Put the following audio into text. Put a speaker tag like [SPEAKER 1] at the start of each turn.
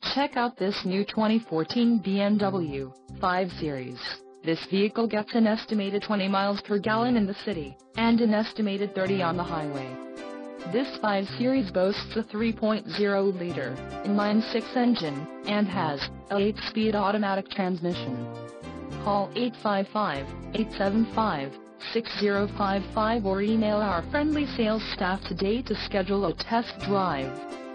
[SPEAKER 1] Check out this new 2014 BMW 5 Series. This vehicle gets an estimated 20 miles per gallon in the city, and an estimated 30 on the highway. This 5 Series boasts a 3.0-liter inline-six engine, and has a 8-speed automatic transmission. Call 855-875-6055 or email our friendly sales staff today to schedule a test drive.